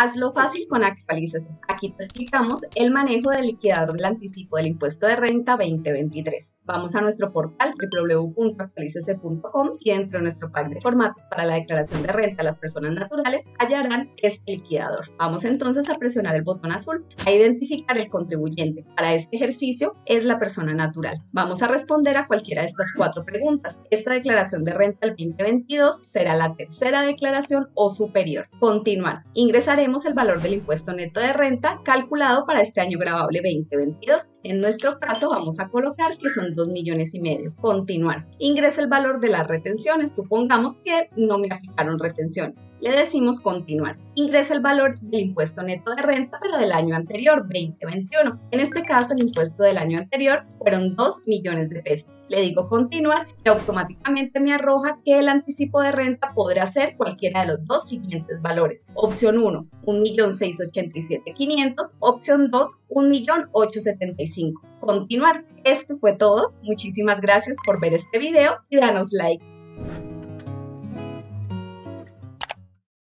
Hazlo fácil con Actualízase. Aquí te explicamos el manejo del liquidador del anticipo del impuesto de renta 2023. Vamos a nuestro portal www.actualizase.com y dentro de nuestro pack de formatos para la declaración de renta a las personas naturales hallarán este liquidador. Vamos entonces a presionar el botón azul a identificar el contribuyente. Para este ejercicio es la persona natural. Vamos a responder a cualquiera de estas 4 preguntas. Esta declaración de renta del 2022 será la tercera declaración o superior. Continuar. Ingresaremos el valor del impuesto neto de renta calculado para este año gravable 2022. En nuestro caso vamos a colocar que son 2,5 millones. Continuar. Ingresa el valor de las retenciones. Supongamos que no me aplicaron retenciones. Le decimos continuar. Ingresa el valor del impuesto neto de renta pero del año anterior, 2021. En este caso el impuesto del año anterior fueron 2 millones de pesos. Le digo continuar y automáticamente me arroja que el anticipo de renta podrá ser cualquiera de los 2 siguientes valores. Opción 1, 1.687.500. Opción 2, 1.875.000. Continuar. Esto fue todo. Muchísimas gracias por ver este video y danos like.